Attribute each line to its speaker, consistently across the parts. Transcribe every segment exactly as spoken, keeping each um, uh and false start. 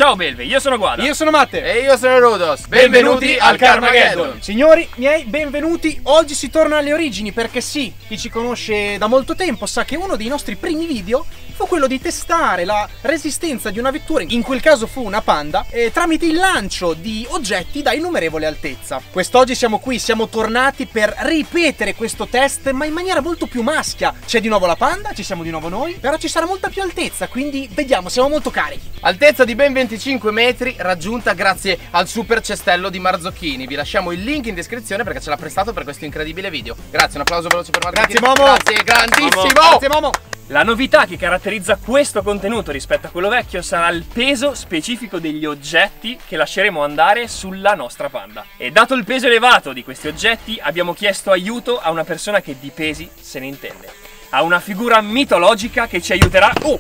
Speaker 1: Ciao belve, io sono Guada.
Speaker 2: Io sono Matte.
Speaker 3: E io sono Rodos.
Speaker 1: Benvenuti, benvenuti al Carmageddon.
Speaker 2: Signori miei, benvenuti. Oggi si torna alle origini perché sì, chi ci conosce da molto tempo sa che uno dei nostri primi video fu quello di testare la resistenza di una vettura, in quel caso fu una Panda, eh, tramite il lancio di oggetti da innumerevole altezza. Quest'oggi siamo qui, siamo tornati per ripetere questo test, ma in maniera molto più maschia. C'è di nuovo la Panda, ci siamo di nuovo noi, però ci sarà molta più altezza, quindi vediamo, siamo molto carichi.
Speaker 3: Altezza di ben venticinque metri, raggiunta grazie al super cestello di Marzocchini. Vi lasciamo il link in descrizione perché ce l'ha prestato per questo incredibile video. Grazie, un applauso veloce per Marzocchini.
Speaker 2: Grazie Momo.
Speaker 3: Grazie, grandissimo.
Speaker 2: Momo. Grazie Momo.
Speaker 1: La novità che caratterizza questo contenuto rispetto a quello vecchio sarà il peso specifico degli oggetti che lasceremo andare sulla nostra Panda. E dato il peso elevato di questi oggetti, abbiamo chiesto aiuto a una persona che di pesi se ne intende. A una figura mitologica che ci aiuterà.
Speaker 3: Oh!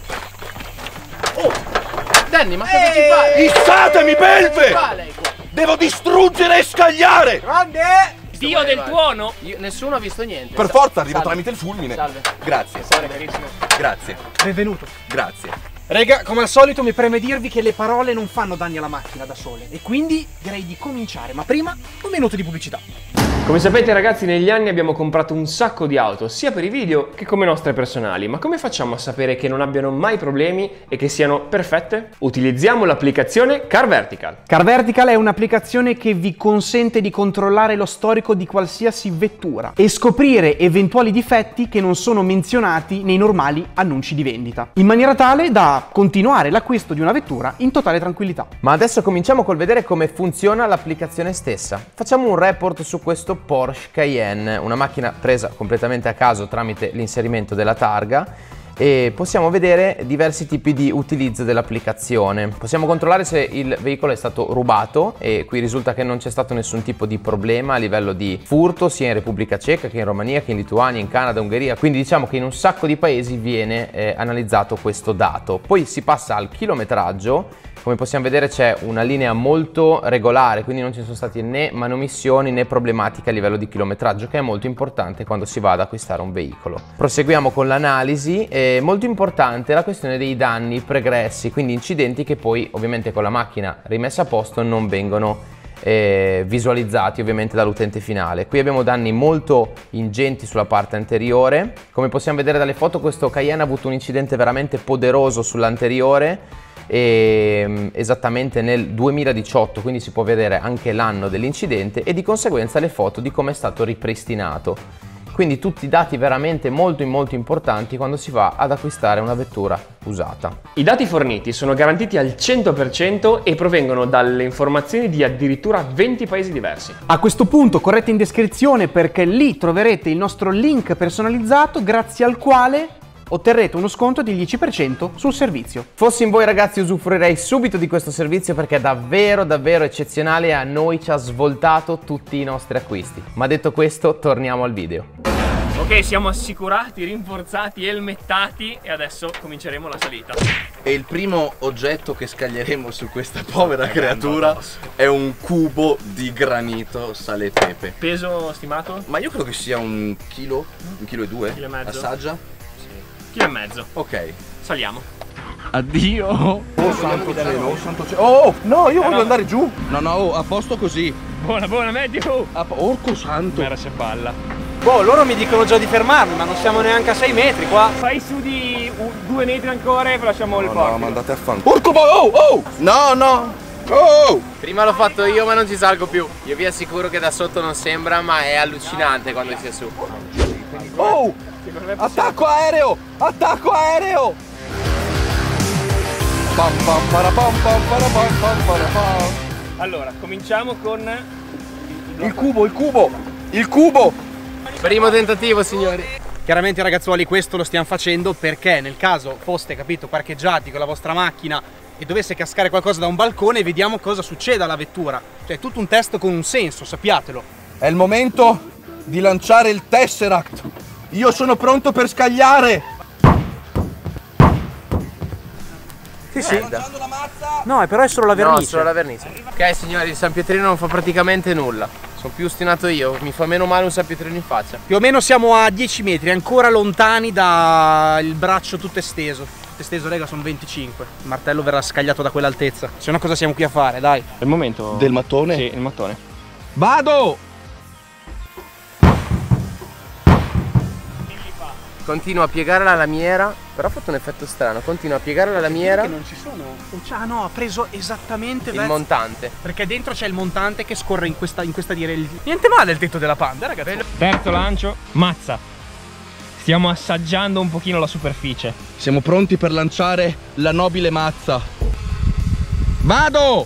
Speaker 3: Oh! Danny, ma cosa ci fai?
Speaker 4: Issatemi, belve! Devo distruggere e scagliare!
Speaker 2: Grande!
Speaker 1: Dio
Speaker 3: vai,
Speaker 1: del
Speaker 3: vai.
Speaker 1: tuono!
Speaker 3: Io, nessuno ha visto niente.
Speaker 4: Per forza arrivo
Speaker 3: Salve.
Speaker 4: tramite il fulmine.
Speaker 3: Salve.
Speaker 4: Grazie.
Speaker 1: Salve carissimo.
Speaker 4: Grazie.
Speaker 2: Benvenuto.
Speaker 4: Grazie.
Speaker 2: Rega, come al solito mi preme dirvi che le parole non fanno danni alla macchina da sole e quindi direi di cominciare, ma prima un minuto di pubblicità.
Speaker 1: Come sapete ragazzi, negli anni abbiamo comprato un sacco di auto, sia per i video che come nostre personali, ma come facciamo a sapere che non abbiano mai problemi e che siano perfette? Utilizziamo l'applicazione Car Vertical.
Speaker 2: Car Vertical è un'applicazione che vi consente di controllare lo storico di qualsiasi vettura e scoprire eventuali difetti che non sono menzionati nei normali annunci di vendita, in maniera tale da continuare l'acquisto di una vettura in totale tranquillità.
Speaker 3: Ma adesso cominciamo col vedere come funziona l'applicazione stessa. Facciamo un report su questo Porsche Cayenne, una macchina presa completamente a caso tramite l'inserimento della targa, e possiamo vedere diversi tipi di utilizzo dell'applicazione. Possiamo controllare se il veicolo è stato rubato e qui risulta che non c'è stato nessun tipo di problema a livello di furto sia in Repubblica Ceca che in Romania, che in Lituania, in Canada, Ungheria, quindi diciamo che in un sacco di paesi viene eh, analizzato questo dato. Poi si passa al chilometraggio. Come possiamo vedere c'è una linea molto regolare, quindi non ci sono state né manomissioni né problematiche a livello di chilometraggio, che è molto importante quando si va ad acquistare un veicolo. Proseguiamo con l'analisi. È molto importante la questione dei danni pregressi, quindi incidenti che poi ovviamente con la macchina rimessa a posto non vengono eh, visualizzati ovviamente dall'utente finale. Qui abbiamo danni molto ingenti sulla parte anteriore. Come possiamo vedere dalle foto, questo Cayenne ha avuto un incidente veramente poderoso sull'anteriore, E, esattamente nel duemiladiciotto, quindi si può vedere anche l'anno dell'incidente e di conseguenza le foto di come è stato ripristinato. Quindi tutti dati veramente molto molto importanti quando si va ad acquistare una vettura usata.
Speaker 1: I dati forniti sono garantiti al cento per cento e provengono dalle informazioni di addirittura venti paesi diversi.
Speaker 2: A questo punto correte in descrizione perché lì troverete il nostro link personalizzato grazie al quale otterrete uno sconto del dieci per cento sul servizio.
Speaker 3: Fossi in voi ragazzi usufruirei subito di questo servizio perché è davvero davvero eccezionale e a noi ci ha svoltato tutti i nostri acquisti. Ma detto questo, torniamo al video.
Speaker 1: Ok, siamo assicurati, rinforzati, elmettati e adesso cominceremo la salita.
Speaker 4: E il primo oggetto che scaglieremo su questa povera creatura è un cubo di granito sale e pepe.
Speaker 1: Peso stimato?
Speaker 4: Ma io credo che sia un chilo, un chilo e due.
Speaker 1: Chilo e mezzo.
Speaker 4: Assaggia?
Speaker 1: Chilo e mezzo.
Speaker 4: Ok.
Speaker 1: Saliamo.
Speaker 5: Addio.
Speaker 4: Oh santo cielo, oh santo cielo. Oh, no, io voglio
Speaker 1: no.
Speaker 4: andare giù. No, no, oh, a posto così.
Speaker 1: Buona, buona, medio.
Speaker 4: A po- Orco santo.
Speaker 1: Era se palla.
Speaker 2: Boh, loro mi dicono già di fermarmi, ma non siamo neanche a sei metri qua.
Speaker 1: Fai su di uh, due metri ancora e lasciamo
Speaker 4: No,
Speaker 1: il
Speaker 4: no,
Speaker 1: porto.
Speaker 4: ma andate a fan. Orco boy, oh, oh! No, no. Oh!
Speaker 3: Prima l'ho fatto io ma non ci salgo più. Io vi assicuro che da sotto non sembra, ma è allucinante quando si è su.
Speaker 4: Oh! Attacco aereo! Attacco aereo! Pam pam parapam pam parapam pam parapam.
Speaker 1: Allora, cominciamo con
Speaker 4: Il cubo, il cubo! Il cubo!
Speaker 3: Primo tentativo, signori.
Speaker 2: Chiaramente ragazzuoli questo lo stiamo facendo perché nel caso foste, capito, parcheggiati con la vostra macchina e dovesse cascare qualcosa da un balcone, vediamo cosa succede alla vettura. Cioè è tutto un test con un senso, sappiatelo.
Speaker 4: È il momento di lanciare il Tesseract. Io sono pronto per scagliare.
Speaker 2: Sì, sì. No, però è solo la vernice.
Speaker 3: No, solo la vernice. Ok signori, il San Pietrino non fa praticamente nulla. Sono più ostinato io, mi fa meno male un San Pietrino in faccia.
Speaker 2: Più o meno siamo a dieci metri, ancora lontani dal braccio tutto esteso. parte steso, raga, sono venticinque. Il martello verrà scagliato da quell'altezza. Se no cosa siamo qui a fare, dai.
Speaker 1: È il momento
Speaker 4: del mattone?
Speaker 1: Sì, il mattone.
Speaker 4: Vado!
Speaker 3: Continua a piegare la lamiera, però ha fatto un effetto strano. Continua a piegare la lamiera.
Speaker 2: Che non ci sono. Ah no, ha preso esattamente
Speaker 3: Il
Speaker 2: verso-
Speaker 3: montante.
Speaker 2: Perché dentro c'è il montante che scorre in questa, in questa direzione. Niente male il tetto della Panda, ragazzi.
Speaker 1: Terzo lancio, mazza. Stiamo assaggiando un pochino la superficie.
Speaker 4: Siamo pronti per lanciare la nobile mazza. Vado!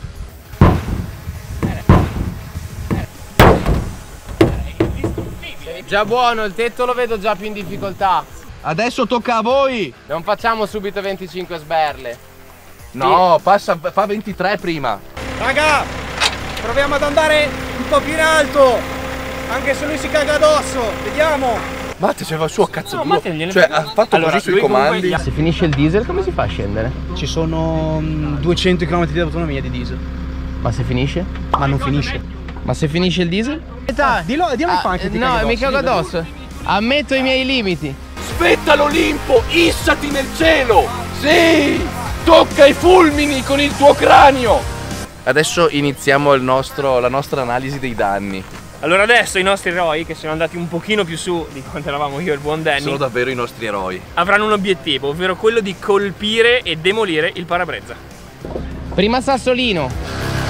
Speaker 3: Già buono, il tetto lo vedo già più in difficoltà.
Speaker 4: Adesso tocca a voi!
Speaker 3: Non facciamo subito venticinque sberle.
Speaker 4: No, passa, fa ventitré prima.
Speaker 2: Raga, proviamo ad andare un po' più in alto. Anche se lui si caga addosso. Vediamo.
Speaker 4: Matte c'era il suo cazzo
Speaker 1: No,
Speaker 4: duro.
Speaker 1: Matte gliene
Speaker 4: Cioè,
Speaker 1: frega.
Speaker 4: ha fatto
Speaker 1: Allora,
Speaker 4: così sui
Speaker 1: lui comunque
Speaker 4: comandi.
Speaker 1: gli-
Speaker 3: Se finisce il diesel come si fa a scendere?
Speaker 2: Ci sono mm, duecento chilometri di autonomia di diesel.
Speaker 3: Ma se finisce?
Speaker 2: Ma non finisce.
Speaker 3: Ma se finisce il diesel?
Speaker 2: Ah, dillo, dillo
Speaker 3: Ah,
Speaker 2: fa anche ti
Speaker 3: no,
Speaker 2: caghi
Speaker 3: mi cago
Speaker 2: addosso.
Speaker 3: addosso. Ammetto i miei limiti.
Speaker 4: Spetta l'Olimpo, issati nel cielo! Sì! Tocca i fulmini con il tuo cranio! Adesso iniziamo il nostro, la nostra analisi dei danni.
Speaker 1: Allora adesso i nostri eroi, che sono andati un pochino più su di quanto eravamo io e il buon Danny,
Speaker 4: Sono davvero i nostri eroi.
Speaker 1: avranno un obiettivo, ovvero quello di colpire e demolire il parabrezza.
Speaker 3: Prima Sassolino.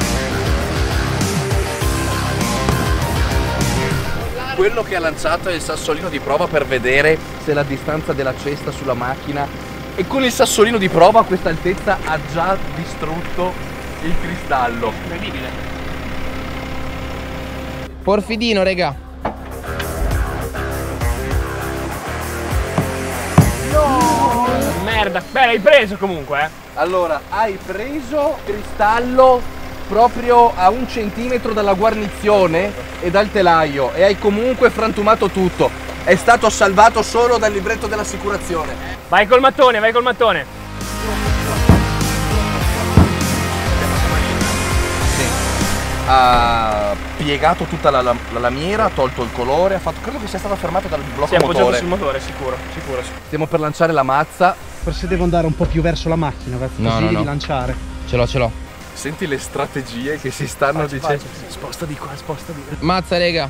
Speaker 4: Quello che ha lanciato è il sassolino di prova per vedere se la distanza della cesta sulla macchina, e con il sassolino di prova a questa altezza ha già distrutto il cristallo.
Speaker 1: Incredibile.
Speaker 3: Porfidino, regà.
Speaker 1: Merda, beh l'hai preso comunque eh.
Speaker 4: Allora, hai preso cristallo proprio a un centimetro dalla guarnizione e dal telaio e hai comunque frantumato tutto. È stato salvato solo dal libretto dell'assicurazione.
Speaker 1: Vai col mattone, vai col mattone.
Speaker 4: Ha piegato tutta la, la, la lamiera, ha tolto il colore, ha fatto, credo che sia stata fermata dal blocco
Speaker 1: Si è appoggiato
Speaker 4: motore.
Speaker 1: sul motore, sicuro, sicuro.
Speaker 4: Stiamo per lanciare la mazza.
Speaker 2: Forse devo andare un po' più verso la macchina, così
Speaker 3: No, no,
Speaker 2: devi
Speaker 3: no.
Speaker 2: lanciare.
Speaker 3: Ce l'ho, ce l'ho.
Speaker 4: Senti le strategie che si stanno dicendo. Sposta di qua, sposta di là.
Speaker 3: Mazza, rega.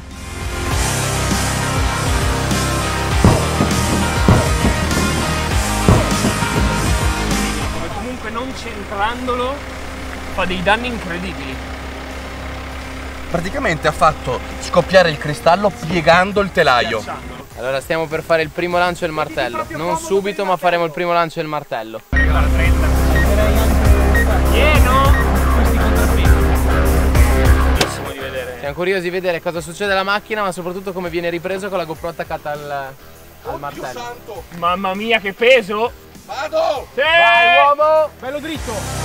Speaker 1: Come comunque non centrandolo fa dei danni incredibili.
Speaker 4: Praticamente ha fatto scoppiare il cristallo piegando il telaio.
Speaker 3: Allora stiamo per fare il primo lancio del martello. Non subito, ma faremo il primo lancio del martello.
Speaker 1: Pieno! Questi contrappesi. Bellissimo di vedere.
Speaker 3: Siamo curiosi di vedere cosa succede alla macchina, ma soprattutto come viene ripreso con la GoPro attaccata al, al martello.
Speaker 1: Mamma mia che peso!
Speaker 4: Vado!
Speaker 1: Sì!
Speaker 3: Vai uomo!
Speaker 2: Bello dritto.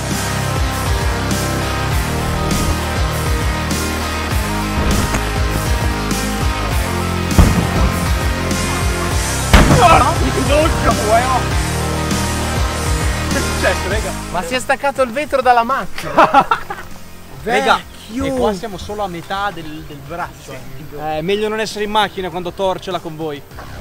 Speaker 4: Che è successo, raga?
Speaker 3: Ma si è staccato il vetro dalla macchina!
Speaker 2: Raga, e qua siamo solo a metà del, del braccio. Eh, meglio non essere in macchina quando torcela con voi.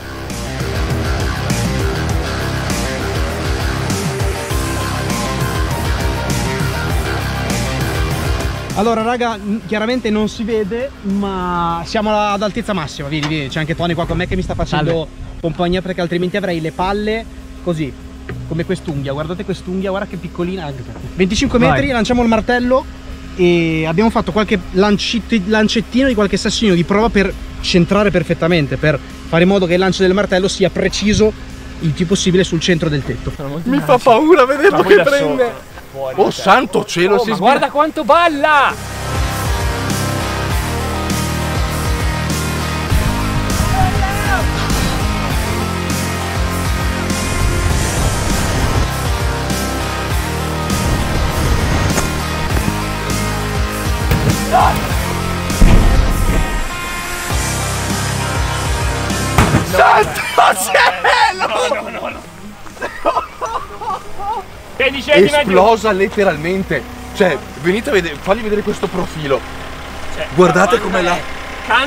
Speaker 2: Allora raga, n- chiaramente non si vede, ma siamo ad altezza massima. Vieni, vieni, c'è anche Tony qua con me che mi sta facendo compagnia, perché altrimenti avrei le palle così, come quest'unghia. Guardate quest'unghia, guarda che piccolina. venticinque metri, lanciamo il martello e abbiamo fatto qualche lancit- lancettino di qualche sassolino di prova per centrare perfettamente, per fare in modo che il lancio del martello sia preciso il più possibile sul centro del tetto.
Speaker 4: Mi fa paura vederlo
Speaker 1: Ma poi
Speaker 4: che
Speaker 1: da
Speaker 4: prende.
Speaker 1: sotto, fuori,
Speaker 4: Oh
Speaker 1: cioè.
Speaker 4: santo cielo,
Speaker 1: Oh,
Speaker 4: si
Speaker 1: ma
Speaker 4: sbira.
Speaker 1: guarda quanto balla!
Speaker 4: Santo cielo!
Speaker 1: No, no, no, no. sedici centimetri.
Speaker 4: Esplosa letteralmente. Cioè, venite a vedere, fagli vedere questo profilo.
Speaker 1: Cioè,
Speaker 4: Guardate
Speaker 1: la
Speaker 4: com'è
Speaker 1: banda
Speaker 4: là.
Speaker 1: è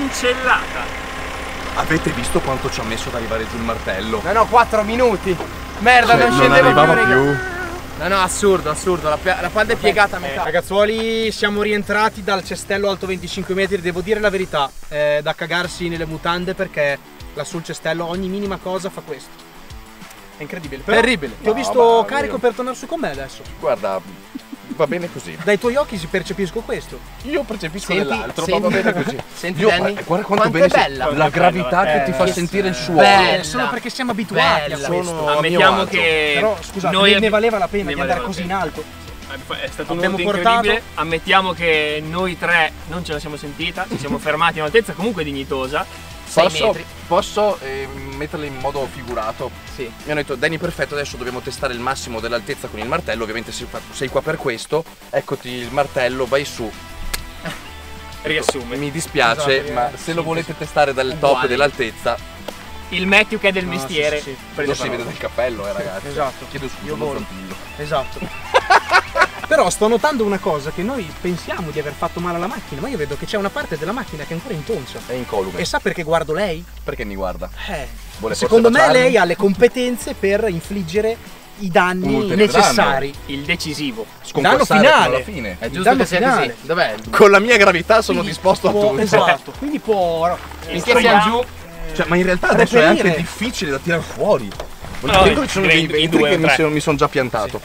Speaker 1: cancellata.
Speaker 4: Avete visto quanto ci ha messo ad arrivare giù il martello?
Speaker 3: No, no, quattro minuti. Merda, non scendeva più, raga.
Speaker 4: più.
Speaker 3: No, no, assurdo, assurdo. La, la palla è piegata a metà.
Speaker 2: Eh, ragazzuoli, siamo rientrati dal cestello alto venticinque metri. Devo dire la verità, è da cagarsi nelle mutande perché là sul cestello ogni minima cosa fa questo. È incredibile. Però
Speaker 3: Terribile.
Speaker 2: ti ho
Speaker 4: No,
Speaker 2: visto
Speaker 4: ma
Speaker 2: carico
Speaker 4: io-
Speaker 2: per tornare su con me adesso.
Speaker 4: Guarda, va bene così.
Speaker 2: Dai tuoi occhi si percepisco questo.
Speaker 4: Io percepisco
Speaker 3: Senti,
Speaker 4: dell'altro,
Speaker 3: senti-
Speaker 4: ma va bene così.
Speaker 3: Senti,
Speaker 4: Io,
Speaker 3: Danny,
Speaker 4: eh, guarda quanto,
Speaker 3: quanto
Speaker 4: bene
Speaker 3: è
Speaker 4: si-
Speaker 3: bella.
Speaker 4: la gravità che ti fa
Speaker 2: Eh,
Speaker 4: sentire il suono.
Speaker 3: bella.
Speaker 2: È solo perché siamo abituati
Speaker 3: Bella.
Speaker 2: a questo.
Speaker 4: Sono a mio
Speaker 1: Ammettiamo
Speaker 4: agio.
Speaker 1: che
Speaker 2: Però scusate,
Speaker 1: noi
Speaker 2: ne, ne valeva la pena
Speaker 1: ne
Speaker 2: di andare
Speaker 1: valeva
Speaker 2: così
Speaker 1: la
Speaker 2: in
Speaker 1: pena.
Speaker 2: alto.
Speaker 1: È stato un
Speaker 2: Abbiamo
Speaker 1: momento
Speaker 2: portato-
Speaker 1: incredibile. Ammettiamo che noi tre non ce la siamo sentita, ci siamo fermati a un'altezza comunque dignitosa. sei
Speaker 4: Posso,
Speaker 1: metri.
Speaker 4: posso eh, metterla in modo figurato?
Speaker 3: Sì.
Speaker 4: Mi hanno detto, Danny, perfetto, adesso dobbiamo testare il massimo dell'altezza con il martello. Ovviamente sei qua, sei qua per questo. Eccoti il martello, vai su.
Speaker 1: Riassume.
Speaker 4: Mi dispiace,
Speaker 2: Esatto,
Speaker 4: ma
Speaker 2: eh,
Speaker 4: se lo
Speaker 2: sì,
Speaker 4: volete testare dal top
Speaker 1: Uguali.
Speaker 4: dell'altezza,
Speaker 1: Il Matthew che è del
Speaker 2: No,
Speaker 1: mestiere.
Speaker 2: sì, sì, sì.
Speaker 1: prende
Speaker 4: lo si
Speaker 1: parola.
Speaker 4: vede dal cappello, eh, ragazzi.
Speaker 2: Esatto.
Speaker 4: Chiedo scusa,
Speaker 2: Io
Speaker 4: non
Speaker 2: volo.
Speaker 4: tranquillo.
Speaker 2: Esatto. Però sto notando una cosa, che noi pensiamo di aver fatto male alla macchina, ma io vedo che c'è una parte della macchina che è ancora intoncia.
Speaker 4: È incolume.
Speaker 2: E sa perché guardo lei?
Speaker 4: Perché mi guarda?
Speaker 2: Eh,
Speaker 4: Vuole
Speaker 2: secondo
Speaker 4: forse
Speaker 2: me
Speaker 4: baciarmi?
Speaker 2: lei ha le competenze per infliggere i
Speaker 4: Un
Speaker 2: danni
Speaker 4: ulteriore
Speaker 2: necessari.
Speaker 1: Il decisivo.
Speaker 4: Sconquassare
Speaker 2: danno finale.
Speaker 4: fino alla fine.
Speaker 3: È giusto
Speaker 2: danno
Speaker 3: che sia
Speaker 2: finale.
Speaker 3: così. Dov'è?
Speaker 4: Con la mia gravità sono
Speaker 2: Quindi
Speaker 4: disposto a
Speaker 2: può-
Speaker 4: tutto.
Speaker 2: Esatto, quindi può...
Speaker 3: Finché siamo giù.
Speaker 4: Cioè, ma in realtà adesso è
Speaker 2: reperire.
Speaker 4: anche difficile da tirare fuori.
Speaker 1: No,
Speaker 4: Dentro ci sono
Speaker 1: direi
Speaker 4: dei
Speaker 1: in
Speaker 4: vetri
Speaker 1: due
Speaker 4: che
Speaker 1: o
Speaker 4: mi
Speaker 1: tre.
Speaker 4: sono, mi sono già piantato.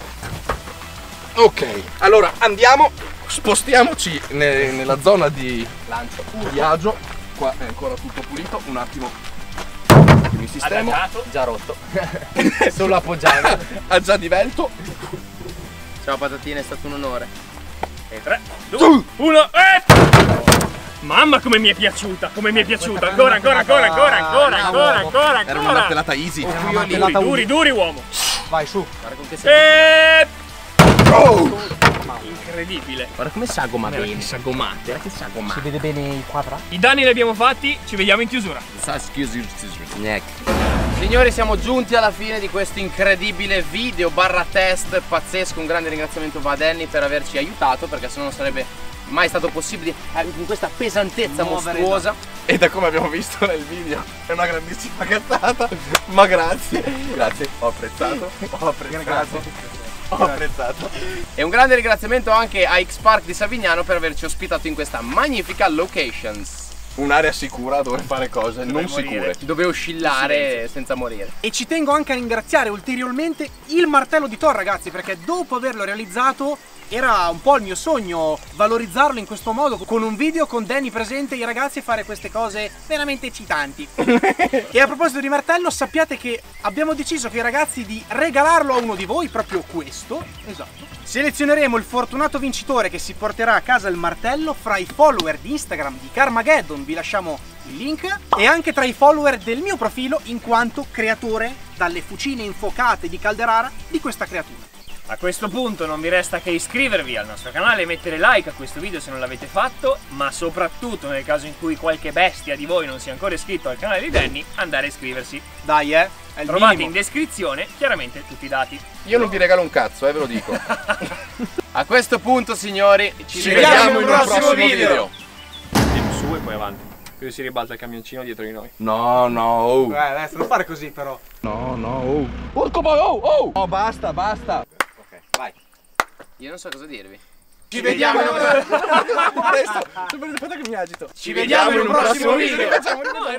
Speaker 4: Ok, allora andiamo, spostiamoci ne- nella zona di
Speaker 3: Lancio.
Speaker 4: di agio. Qua è ancora tutto pulito, un attimo che mi sistemo.
Speaker 1: Adagiato.
Speaker 3: Già rotto. Solo appoggiato.
Speaker 4: Ha già divelto.
Speaker 3: Ciao patatine, è stato un onore.
Speaker 1: E tre, due, uno, e... Mamma come mi è piaciuta, come mi è piaciuta. Ancora, ancora, ancora, ancora, ancora, ancora, ancora,
Speaker 4: Era una
Speaker 1: ancora.
Speaker 4: martellata easy.
Speaker 2: Una
Speaker 1: Duri,
Speaker 2: martellata
Speaker 1: duri, duri uomo.
Speaker 2: Vai, su.
Speaker 3: Guarda con che sei.
Speaker 1: E...
Speaker 4: Oh!
Speaker 1: Incredibile.
Speaker 3: Guarda come sagoma
Speaker 1: Guarda
Speaker 3: bene.
Speaker 1: che sagomate.
Speaker 3: Guarda che sagoma.
Speaker 2: Si vede bene i quadra?
Speaker 1: I danni li abbiamo fatti, ci vediamo in chiusura.
Speaker 3: Signori, siamo giunti alla fine di questo incredibile video barra test pazzesco. Un grande ringraziamento va a Danny per averci aiutato, perché se no non sarebbe mai stato possibile eh, con questa pesantezza
Speaker 2: Muovere,
Speaker 3: mostruosa.
Speaker 4: E da come abbiamo visto nel video è una grandissima cazzata. Ma grazie. Grazie, ho apprezzato. Ho apprezzato. Ho apprezzato.
Speaker 3: E un grande ringraziamento anche a X-Park di Savignano per averci ospitato in questa magnifica locations,
Speaker 4: Un'area sicura dove fare cose non
Speaker 1: morire.
Speaker 4: sicure.
Speaker 3: dove oscillare senza morire.
Speaker 2: E ci tengo anche a ringraziare ulteriormente il martello di Thor, ragazzi, perché dopo averlo realizzato era un po' il mio sogno valorizzarlo in questo modo, con un video con Danny presente, i ragazzi, e fare queste cose veramente eccitanti. E a proposito di martello, sappiate che abbiamo deciso che i ragazzi di regalarlo a uno di voi, proprio questo. Esatto. Selezioneremo il fortunato vincitore che si porterà a casa il martello fra i follower di Instagram di Carmageddon, vi lasciamo il link, e anche tra i follower del mio profilo in quanto creatore dalle fucine infuocate di Calderara di questa creatura.
Speaker 1: A questo punto non vi resta che iscrivervi al nostro canale e mettere like a questo video se non l'avete fatto, ma soprattutto nel caso in cui qualche bestia di voi non sia ancora iscritto al canale di Danny, andare a iscriversi.
Speaker 2: Dai, eh, è il
Speaker 1: Trovate
Speaker 2: minimo.
Speaker 1: in descrizione chiaramente tutti i dati.
Speaker 4: Io non vi regalo un cazzo, eh, ve lo dico.
Speaker 3: A questo punto, signori, ci,
Speaker 4: Ci
Speaker 3: vediamo,
Speaker 4: vediamo in un prossimo video.
Speaker 1: Andiamo su e poi avanti. Così si ribalta il camioncino dietro di noi.
Speaker 4: No, no, oh.
Speaker 2: Eh, adesso non fare così però.
Speaker 4: No, no, oh. Porco boy, oh, oh. No, basta, basta.
Speaker 3: Ok, vai. Io non so cosa dirvi.
Speaker 4: Ci vediamo in un prossimo video. Aspetta che mi agito.
Speaker 3: Ci vediamo in un prossimo video.
Speaker 4: Facciamo-